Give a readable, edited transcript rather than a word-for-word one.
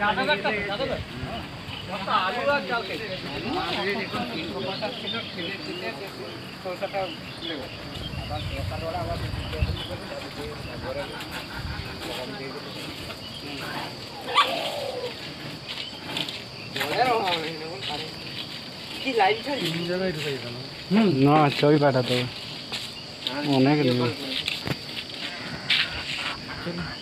আলু আর চাল খেতে না ছবি পাঠাতে হবে অনেক